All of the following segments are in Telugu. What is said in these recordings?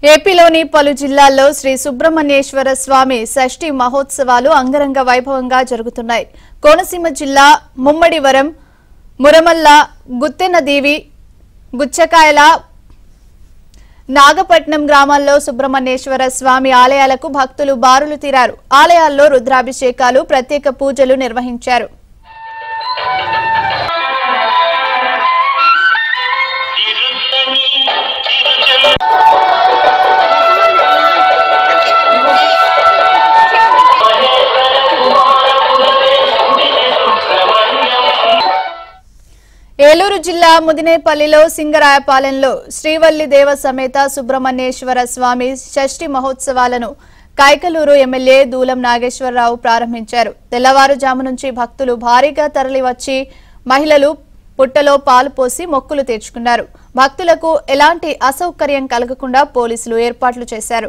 ఏపీలోని పలు జిల్లాల్లో శ్రీ సుబ్రహ్మణ్యేశ్వర స్వామి షష్ఠి మహోత్సవాలు అంగరంగ వైభవంగా జరుగుతున్నాయి. కోనసీమ జిల్లా ముమ్మడివరం, మురమల్ల, గుత్తెనదీవి, గుచ్చకాయల, నాగపట్నం గ్రామాల్లో సుబ్రహ్మణ్యేశ్వర స్వామి ఆలయాలకు భక్తులు బారులు తీరారు. ఆలయాల్లో రుద్రాభిషేకాలు, ప్రత్యేక పూజలు నిర్వహించారు. ఏలూరు జిల్లా ముదినేపల్లిలో సింగరాయపాలెంలో శ్రీవల్లి దేవ సమేత సుబ్రహ్మణ్యేశ్వర స్వామి షష్ఠి మహోత్సవాలను కైకలూరు ఎమ్మెల్యే దూలం నాగేశ్వరరావు ప్రారంభించారు. తెల్లవారుజాము నుంచి భక్తులు భారీగా తరలివచ్చి మహిళలు పుట్టలో పాలు పోసి మొక్కులు తీర్చుకున్నారు. భక్తులకు ఎలాంటి అసౌకర్యం కలగకుండా పోలీసులు ఏర్పాట్లు చేశారు.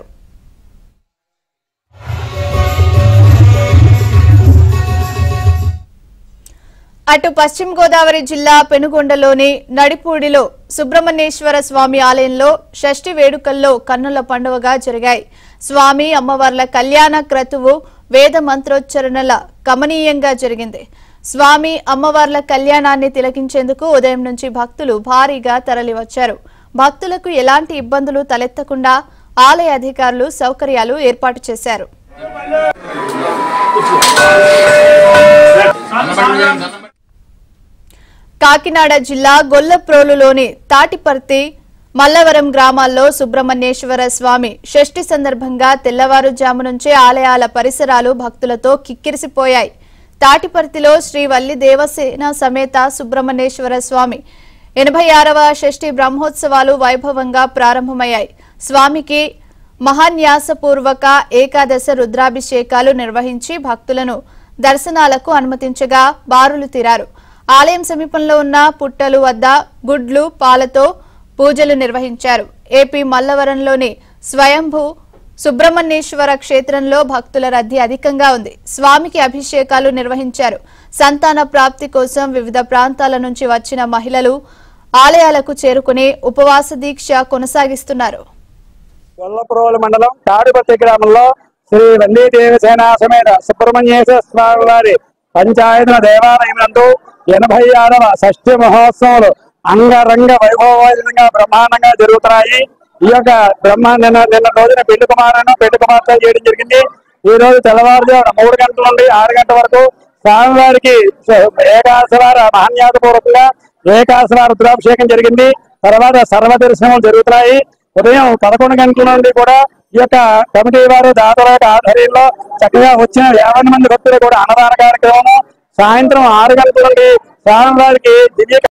అటు పశ్చిమ గోదావరి జిల్లా పెనుగొండలోని నడిపూడిలో సుబ్రహ్మణ్యేశ్వర స్వామి ఆలయంలో షష్ఠి వేడుకల్లో కన్నుల పండుగగా జరిగాయి. స్వామి అమ్మవార్ల కళ్యాణ క్రతువు వేద మంత్రోచ్చరణల కమనీయంగా జరిగింది. స్వామి అమ్మవార్ల కళ్యాణాన్ని తిలకించేందుకు ఉదయం నుంచి భక్తులు భారీగా తరలివచ్చారు. భక్తులకు ఎలాంటి ఇబ్బందులు తలెత్తకుండా ఆలయ అధికారులు సౌకర్యాలు ఏర్పాటు చేశారు. కాకినాడ జిల్లా గొల్లప్రోలులోని తాటిపర్తి, మల్లవరం గ్రామాల్లో సుబ్రహ్మణ్యేశ్వర స్వామి షష్ఠి సందర్భంగా తెల్లవారుజాము నుంచే ఆలయాల పరిసరాలు భక్తులతో కిక్కిరిసిపోయాయి. తాటిపర్తిలో శ్రీ వల్లి దేవసేన సమేత సుబ్రహ్మణ్యేశ్వర స్వామి 86వ షష్ఠి బ్రహ్మోత్సవాలు వైభవంగా ప్రారంభమయ్యాయి. స్వామికి మహాన్యాసపూర్వక ఏకాదశ రుద్రాభిషేకాలు నిర్వహించి భక్తులను దర్శనాలకు అనుమతించగా బారులు తీరారు. ఆలయం సమీపంలో ఉన్న పుట్టలు వద్ద గుడ్లు, పాలతో పూజలు నిర్వహించారు. ఏపీ మల్లవరంలోని స్వయంభూ సుబ్రహ్మణ్యేశ్వర క్షేత్రంలో భక్తుల రద్దీ అధికంగా ఉంది. స్వామికి అభిషేకాలు నిర్వహించారు. సంతాన ప్రాప్తి కోసం వివిధ ప్రాంతాల నుంచి వచ్చిన మహిళలు ఆలయాలకు చేరుకుని ఉపవాస దీక్ష కొనసాగిస్తున్నారు. గొల్లప్రోలు మండలం తాడిపత్తి గ్రామంలో శ్రీ వల్లి దేవసేన సమేత సుబ్రహ్మణ్యేశ్వర స్వామి వారి పంచాయతన దేవాలయం నందు 86వ షష్ఠి మహోత్సవాలు అంగరంగ వైభవంగా బ్రహ్మాండంగా జరుగుతున్నాయి. ఈ యొక్క నిన్న రోజున పెళ్లి కుమారులను పెళ్లి కుమార్తె చేయడం జరిగింది. ఈ రోజు తెల్లవారుజామున 3 గంటల నుండి 6 గంటల వరకు స్వామివారికి ఏకాశవార మహాన్యాసపూర్వకంగా ఏకాశవార రుద్రాభిషేకం జరిగింది. తర్వాత సర్వదర్శనములు జరుగుతున్నాయి. ఉదయం 11 గంటల నుండి కూడా ఈ యొక్క కమిటీ వారు దాతల ఆధ్వర్యంలో చక్కగా వచ్చిన 50 మంది భక్తులు కూడా అన్నదాన కార్యక్రమం, సాయంత్రం 6 గంటల నుండి స్వామివారికి దివ్య